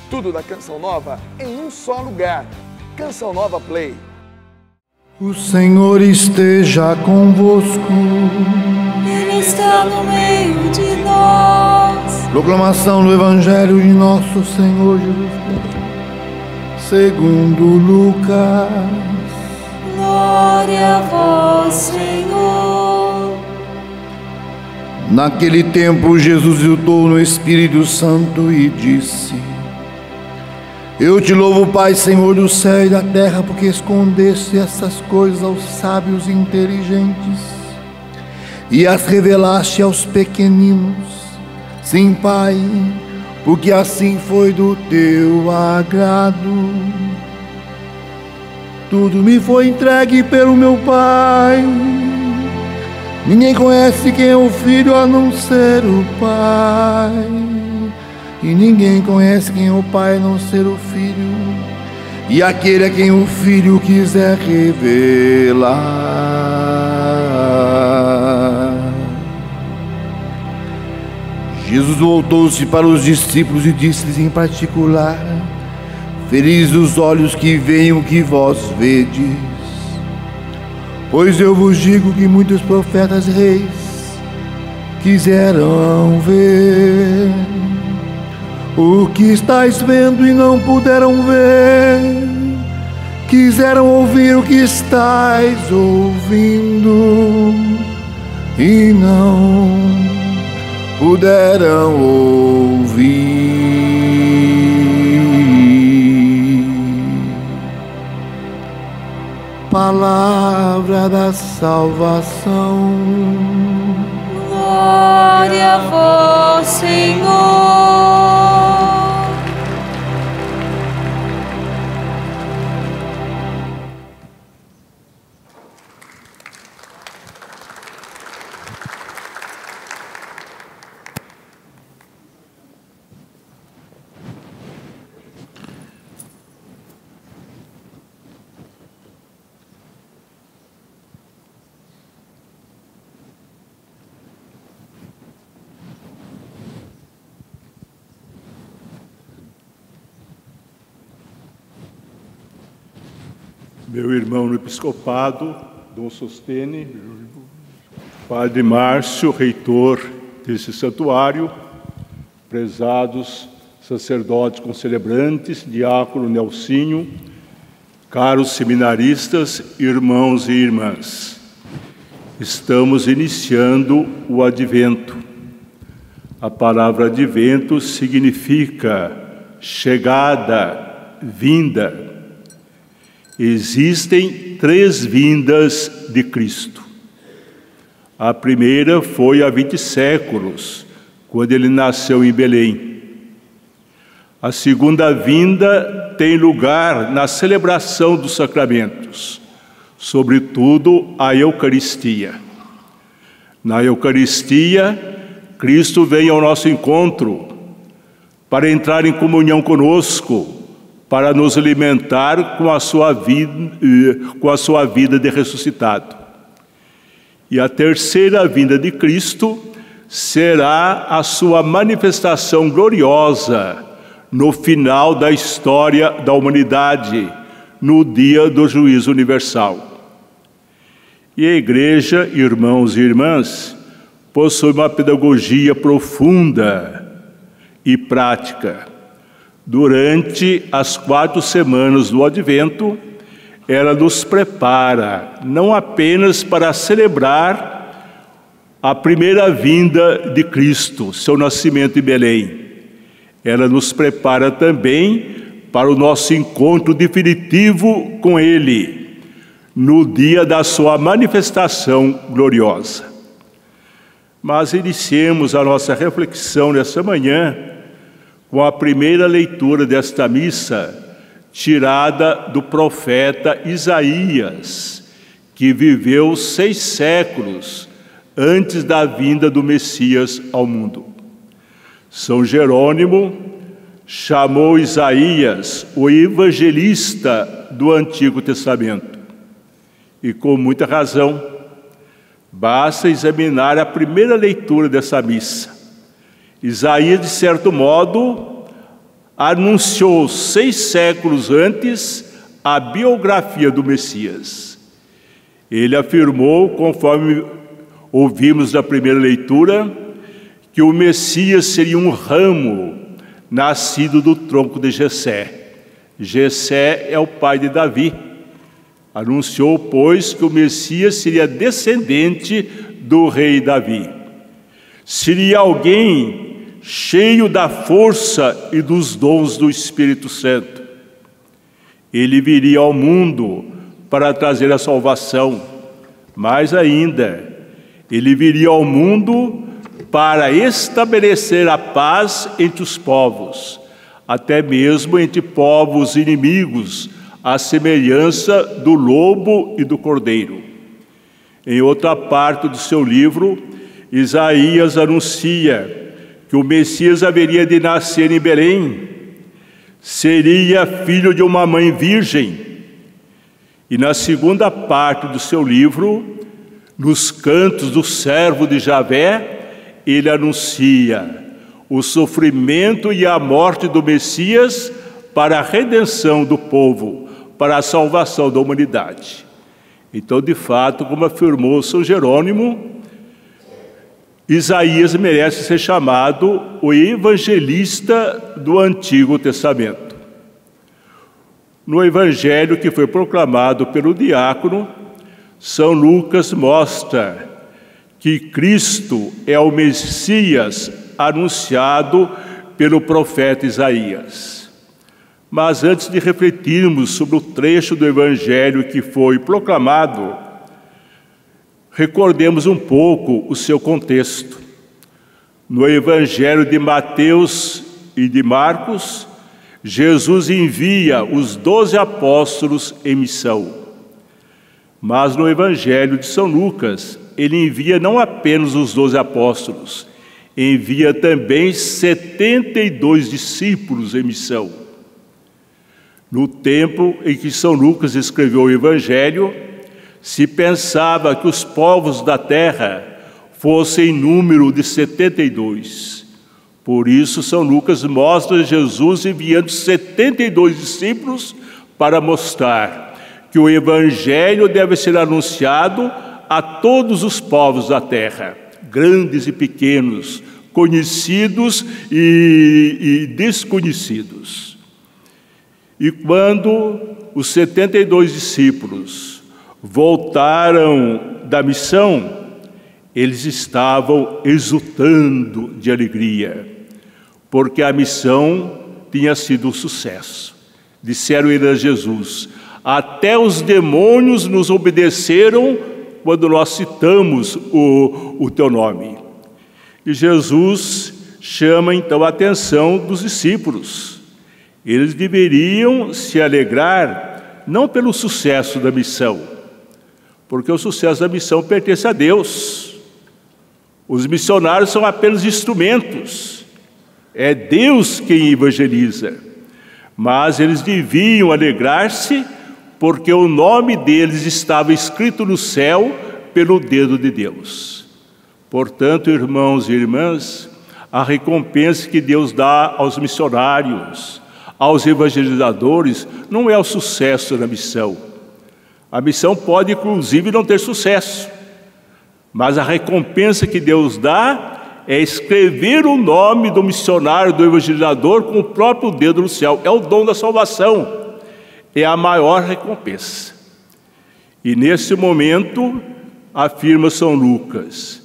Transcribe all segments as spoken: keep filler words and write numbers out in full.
Tudo da Canção Nova em um só lugar. Canção Nova Play. O Senhor esteja convosco. Ele está no meio de nós. Proclamação do Evangelho de nosso Senhor Jesus Cristo, segundo Lucas. Glória a vós, Senhor. Naquele tempo, Jesus exultou no Espírito Santo e disse: Eu te louvo, Pai, Senhor do céu e da terra, porque escondeste essas coisas aos sábios e inteligentes e as revelaste aos pequeninos. Sim, Pai, porque assim foi do teu agrado. Tudo me foi entregue pelo meu Pai. Ninguém conhece quem é o Filho a não ser o Pai. E ninguém conhece quem é o Pai a não ser o Filho, e aquele a quem o Filho quiser revelar. Jesus voltou-se para os discípulos e disse-lhes em particular: Felizes os olhos que veem o que vós vedes, pois eu vos digo que muitos profetas e reis quiseram ver o que estáis vendo e não puderam ver, quiseram ouvir o que estáis ouvindo e não puderam ouvir. Palavra da salvação. Glória a vós, Senhor. Meu irmão no episcopado, Dom Sostene, Padre Márcio, reitor desse santuário, prezados sacerdotes concelebrantes, diácono Nelsinho, caros seminaristas, irmãos e irmãs. Estamos iniciando o Advento. A palavra Advento significa chegada, vinda. Existem três vindas de Cristo. A primeira foi há vinte séculos, quando ele nasceu em Belém. A segunda vinda tem lugar na celebração dos sacramentos, sobretudo a Eucaristia. Na Eucaristia, Cristo vem ao nosso encontro para entrar em comunhão conosco, para nos alimentar com a sua vida, com a sua vida de ressuscitado. E a terceira vinda de Cristo será a sua manifestação gloriosa no final da história da humanidade, no dia do juízo universal. E a Igreja, irmãos e irmãs, possui uma pedagogia profunda e prática. Durante as quatro semanas do Advento, ela nos prepara não apenas para celebrar a primeira vinda de Cristo, seu nascimento em Belém. Ela nos prepara também para o nosso encontro definitivo com Ele, no dia da sua manifestação gloriosa. Mas iniciemos a nossa reflexão nessa manhã com a primeira leitura desta missa, tirada do profeta Isaías, que viveu seis séculos antes da vinda do Messias ao mundo. São Jerônimo chamou Isaías o evangelista do Antigo Testamento. E com muita razão, basta examinar a primeira leitura dessa missa. Isaías, de certo modo, anunciou seis séculos antes a biografia do Messias. Ele afirmou, conforme ouvimos na primeira leitura, que o Messias seria um ramo nascido do tronco de Jessé. Jessé é o pai de Davi. Anunciou, pois, que o Messias seria descendente do rei Davi. Seria alguém cheio da força e dos dons do Espírito Santo. Ele viria ao mundo para trazer a salvação. Mais ainda, ele viria ao mundo para estabelecer a paz entre os povos, até mesmo entre povos inimigos, à semelhança do lobo e do cordeiro. Em outra parte do seu livro, Isaías anuncia que o Messias haveria de nascer em Belém, seria filho de uma mãe virgem. E na segunda parte do seu livro, nos cantos do servo de Javé, ele anuncia o sofrimento e a morte do Messias para a redenção do povo, para a salvação da humanidade. Então, de fato, como afirmou São Jerônimo, Isaías merece ser chamado o evangelista do Antigo Testamento. No evangelho que foi proclamado pelo diácono, São Lucas mostra que Cristo é o Messias anunciado pelo profeta Isaías. Mas antes de refletirmos sobre o trecho do evangelho que foi proclamado, recordemos um pouco o seu contexto. No evangelho de Mateus e de Marcos, Jesus envia os doze apóstolos em missão. Mas no evangelho de São Lucas, ele envia não apenas os doze apóstolos, envia também setenta e dois discípulos em missão. No tempo em que São Lucas escreveu o evangelho, se pensava que os povos da terra fossem em número de setenta e dois. Por isso, São Lucas mostra Jesus enviando setenta e dois discípulos para mostrar que o evangelho deve ser anunciado a todos os povos da terra, grandes e pequenos, conhecidos e, e desconhecidos. E quando os setenta e dois discípulos voltaram da missão, eles estavam exultando de alegria, porque a missão tinha sido um sucesso. Disseram eles a Jesus: até os demônios nos obedeceram quando nós citamos o, o teu nome. E Jesus chama então a atenção dos discípulos. Eles deveriam se alegrar não pelo sucesso da missão, porque o sucesso da missão pertence a Deus. Os missionários são apenas instrumentos. É Deus quem evangeliza. Mas eles deviam alegrar-se porque o nome deles estava escrito no céu pelo dedo de Deus. Portanto, irmãos e irmãs, a recompensa que Deus dá aos missionários, aos evangelizadores, não é o sucesso da missão. A missão pode, inclusive, não ter sucesso, mas a recompensa que Deus dá é escrever o nome do missionário, do evangelizador, com o próprio dedo no céu. É o dom da salvação. É a maior recompensa. E nesse momento, afirma São Lucas,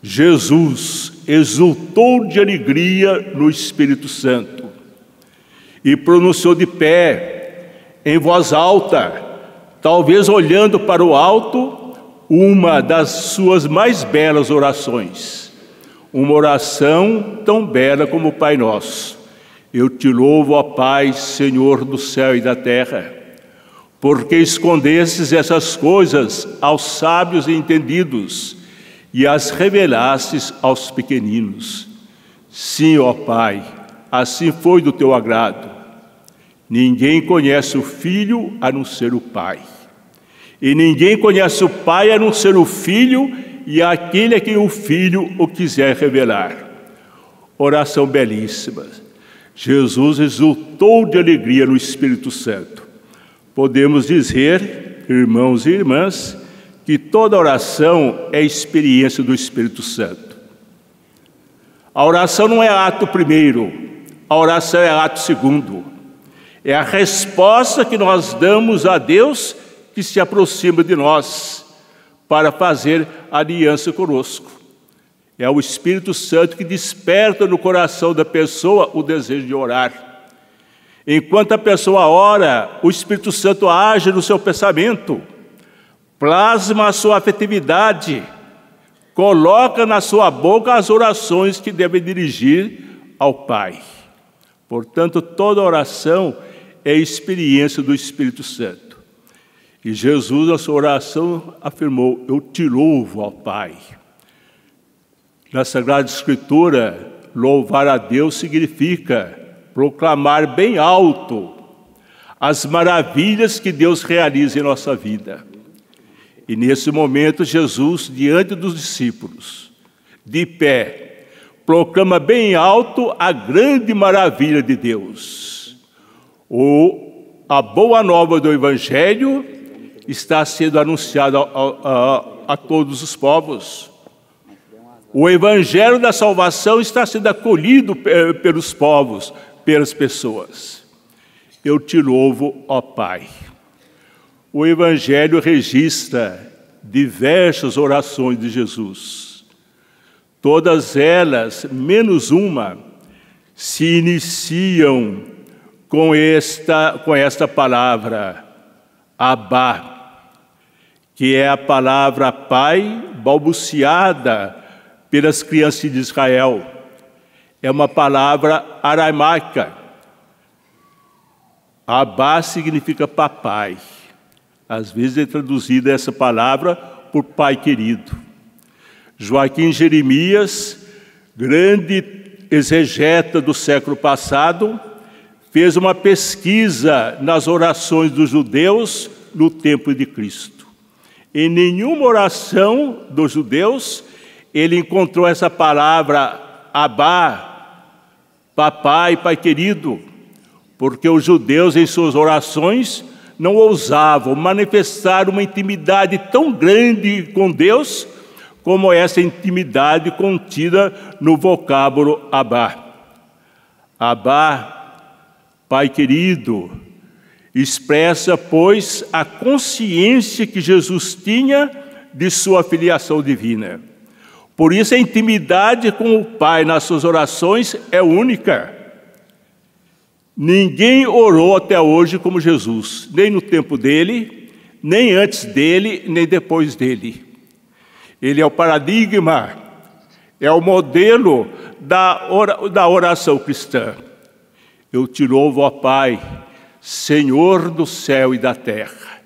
Jesus exultou de alegria no Espírito Santo e pronunciou de pé, em voz alta, talvez olhando para o alto, uma das suas mais belas orações. Uma oração tão bela como o Pai Nosso. Eu te louvo, ó Pai, Senhor do céu e da terra, porque escondestes essas coisas aos sábios e entendidos e as revelastes aos pequeninos. Sim, ó Pai, assim foi do teu agrado. Ninguém conhece o Filho a não ser o Pai. E ninguém conhece o Pai a não ser o Filho e aquele a quem o Filho o quiser revelar. Oração belíssima. Jesus exultou de alegria no Espírito Santo. Podemos dizer, irmãos e irmãs, que toda oração é experiência do Espírito Santo. A oração não é ato primeiro, a oração é ato segundo. É a resposta que nós damos a Deus que se aproxima de nós para fazer aliança conosco. É o Espírito Santo que desperta no coração da pessoa o desejo de orar. Enquanto a pessoa ora, o Espírito Santo age no seu pensamento, plasma a sua afetividade, coloca na sua boca as orações que deve dirigir ao Pai. Portanto, toda oração é experiência do Espírito Santo. E Jesus, na sua oração, afirmou: eu te louvo, ó Pai. Na Sagrada Escritura, louvar a Deus significa proclamar bem alto as maravilhas que Deus realiza em nossa vida. E nesse momento, Jesus, diante dos discípulos, de pé, proclama bem alto a grande maravilha de Deus. O, a boa nova do Evangelho está sendo anunciada a, a, a todos os povos. O Evangelho da salvação está sendo acolhido pelos povos, pelas pessoas. Eu te louvo, ó Pai. O Evangelho registra diversas orações de Jesus. Todas elas, menos uma, se iniciam com esta, com esta palavra, Abá, que é a palavra Pai balbuciada pelas crianças de Israel. É uma palavra aramaica. Abá significa papai. Às vezes é traduzida essa palavra por pai querido. Joaquim Jeremias, grande exegeta do século passado, fez uma pesquisa nas orações dos judeus no tempo de Cristo. Em nenhuma oração dos judeus ele encontrou essa palavra Abá, papai, pai querido, porque os judeus em suas orações não ousavam manifestar uma intimidade tão grande com Deus como essa intimidade contida no vocábulo Abá. Abá, pai querido, expressa, pois, a consciência que Jesus tinha de sua filiação divina. Por isso a intimidade com o Pai nas suas orações é única. Ninguém orou até hoje como Jesus, nem no tempo dele, nem antes dele, nem depois dele. Ele é o paradigma, é o modelo da oração cristã. Eu te louvo, ó Pai, Senhor do céu e da terra.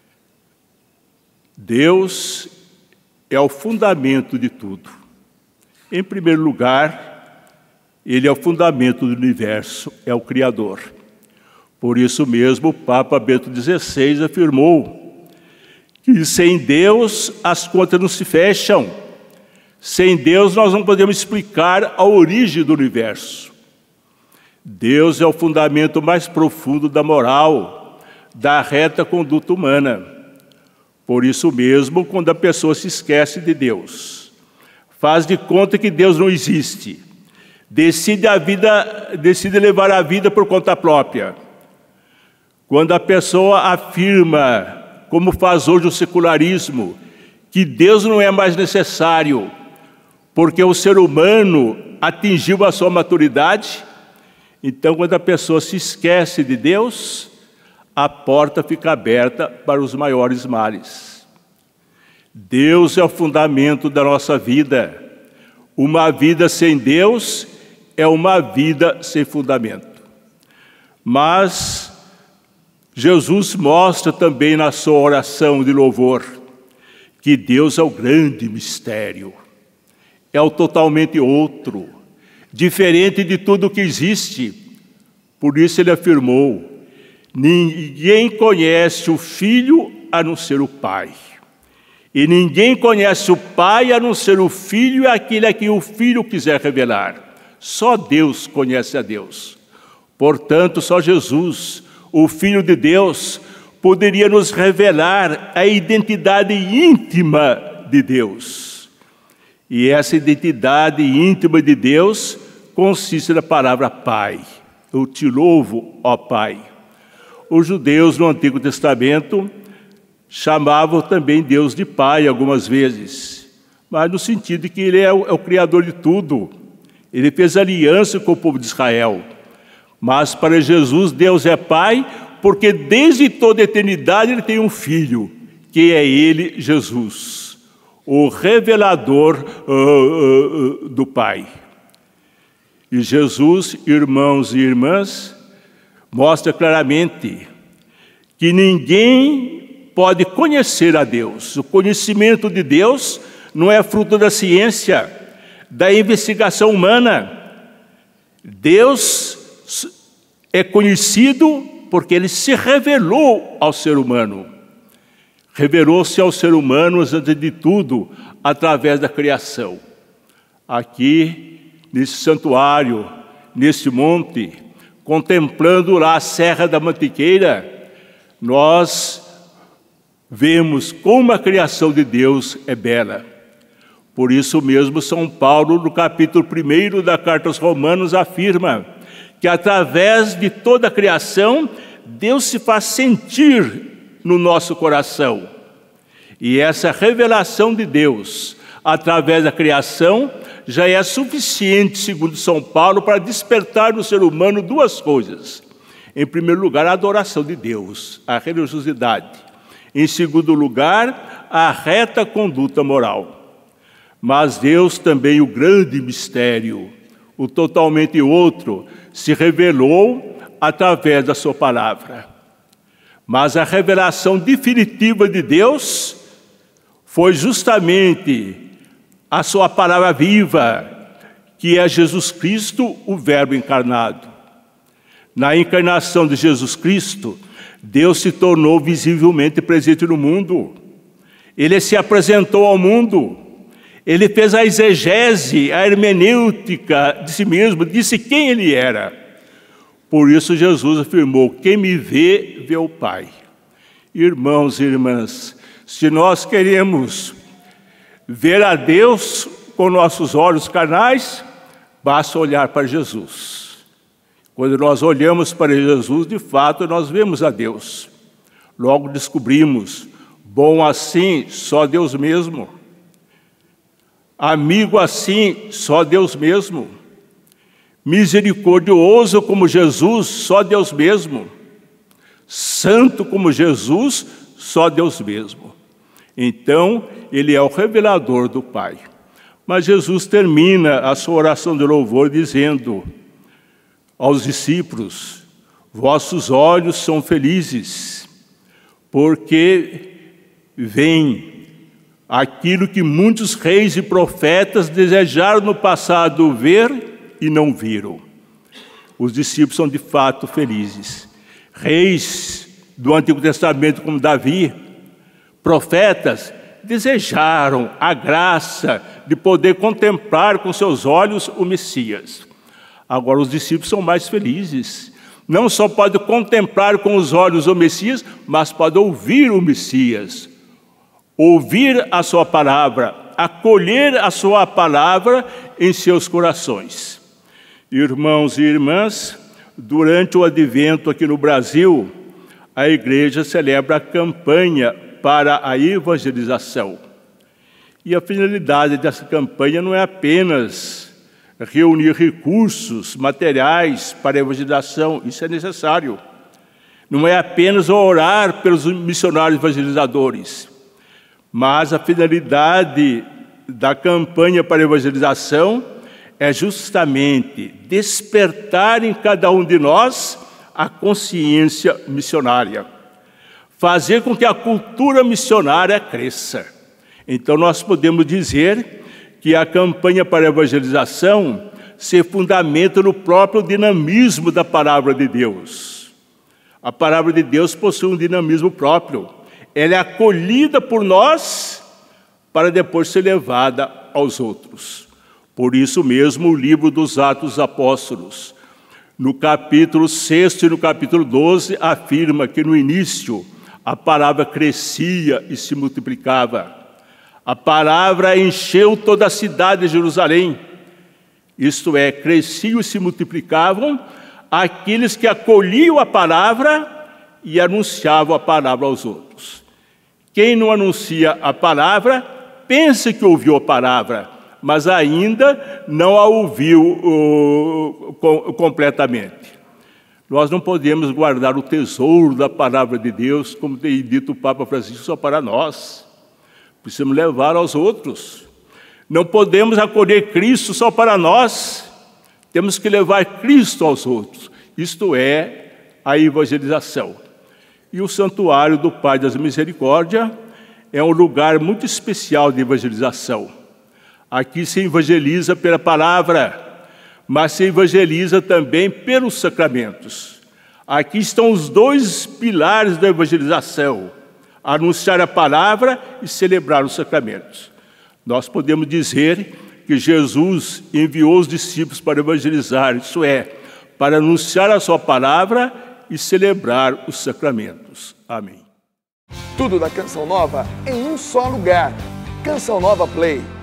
Deus é o fundamento de tudo. Em primeiro lugar, Ele é o fundamento do universo, é o Criador. Por isso mesmo, o Papa Bento dezesseis afirmou que sem Deus as contas não se fecham. Sem Deus nós não podemos explicar a origem do universo. Deus é o fundamento mais profundo da moral, da reta conduta humana. Por isso mesmo, quando a pessoa se esquece de Deus, faz de conta que Deus não existe, decide, a vida, decide levar a vida por conta própria. Quando a pessoa afirma, como faz hoje o secularismo, que Deus não é mais necessário, porque o ser humano atingiu a sua maturidade, então quando a pessoa se esquece de Deus, a porta fica aberta para os maiores males. Deus é o fundamento da nossa vida. Uma vida sem Deus é uma vida sem fundamento. Mas Jesus mostra também na sua oração de louvor que Deus é o grande mistério. É o totalmente outro, diferente de tudo que existe. Por isso ele afirmou: ninguém conhece o Filho a não ser o Pai. E ninguém conhece o Pai a não ser o Filho e aquele a quem o Filho quiser revelar. Só Deus conhece a Deus. Portanto, só Jesus, o Filho de Deus, poderia nos revelar a identidade íntima de Deus. E essa identidade íntima de Deus consiste na palavra Pai. Eu te louvo, ó Pai. Os judeus no Antigo Testamento chamavam também Deus de Pai algumas vezes, mas no sentido de que Ele é o, é o Criador de tudo. Ele fez aliança com o povo de Israel. Mas para Jesus, Deus é Pai, porque desde toda a eternidade Ele tem um Filho, que é Ele, Jesus, o revelador uh, uh, uh, do Pai. E Jesus, irmãos e irmãs, mostra claramente que ninguém pode conhecer a Deus. O conhecimento de Deus não é fruto da ciência, da investigação humana. Deus é conhecido porque Ele se revelou ao ser humano. Revelou-se ao ser humano, antes de tudo, através da criação. Aqui, nesse santuário, nesse monte, contemplando lá a Serra da Mantiqueira, nós vemos como a criação de Deus é bela. Por isso mesmo, São Paulo, no capítulo primeiro da Carta aos Romanos, afirma que através de toda a criação, Deus se faz sentir no nosso coração. E essa revelação de Deus, através da criação, já é suficiente, segundo São Paulo, para despertar no ser humano duas coisas. Em primeiro lugar, a adoração de Deus, a religiosidade. Em segundo lugar, a reta conduta moral. Mas Deus também, o grande mistério, o totalmente outro, se revelou através da sua palavra. Mas a revelação definitiva de Deus foi justamente a sua palavra viva, que é Jesus Cristo, o Verbo encarnado. Na encarnação de Jesus Cristo, Deus se tornou visivelmente presente no mundo. Ele se apresentou ao mundo. Ele fez a exegese, a hermenêutica de si mesmo, disse quem Ele era. Por isso Jesus afirmou, quem me vê, vê o Pai. Irmãos e irmãs, se nós queremos ver a Deus com nossos olhos carnais, basta olhar para Jesus. Quando nós olhamos para Jesus, de fato, nós vemos a Deus. Logo descobrimos, bom assim, só Deus mesmo. Amigo assim, só Deus mesmo. Misericordioso como Jesus, só Deus mesmo. Santo como Jesus, só Deus mesmo. Então, Ele é o revelador do Pai. Mas Jesus termina a sua oração de louvor dizendo aos discípulos, vossos olhos são felizes, porque veem aquilo que muitos reis e profetas desejaram no passado ver e não viram. Os discípulos são de fato felizes. Reis do Antigo Testamento como Davi, profetas, desejaram a graça de poder contemplar com seus olhos o Messias. Agora os discípulos são mais felizes. Não só podem contemplar com os olhos o Messias, mas podem ouvir o Messias. Ouvir a sua palavra, acolher a sua palavra em seus corações. Irmãos e irmãs, durante o advento aqui no Brasil, a igreja celebra a campanha para a evangelização. E a finalidade dessa campanha não é apenas reunir recursos materiais para a evangelização, isso é necessário. Não é apenas orar pelos missionários evangelizadores, mas a finalidade da campanha para a evangelização é justamente despertar em cada um de nós a consciência missionária, fazer com que a cultura missionária cresça. Então nós podemos dizer que a campanha para a evangelização se fundamenta no próprio dinamismo da palavra de Deus. A palavra de Deus possui um dinamismo próprio. Ela é acolhida por nós para depois ser levada aos outros. Por isso mesmo o livro dos Atos dos Apóstolos No capítulo seis e no capítulo doze, afirma que no início a palavra crescia e se multiplicava. A palavra encheu toda a cidade de Jerusalém. Isto é, cresciam e se multiplicavam aqueles que acolhiam a palavra e anunciavam a palavra aos outros. Quem não anuncia a palavra, pensa que ouviu a palavra, mas ainda não a ouviu uh, com, completamente. Nós não podemos guardar o tesouro da palavra de Deus, como tem dito o Papa Francisco, só para nós. Precisamos levar aos outros. Não podemos acolher Cristo só para nós. Temos que levar Cristo aos outros. Isto é a evangelização. E o Santuário do Pai das Misericórdias é um lugar muito especial de evangelização. Aqui se evangeliza pela palavra, mas se evangeliza também pelos sacramentos. Aqui estão os dois pilares da evangelização: anunciar a palavra e celebrar os sacramentos. Nós podemos dizer que Jesus enviou os discípulos para evangelizar, isso é, para anunciar a sua palavra e celebrar os sacramentos. Amém. Tudo da Canção Nova em um só lugar. Canção Nova Play.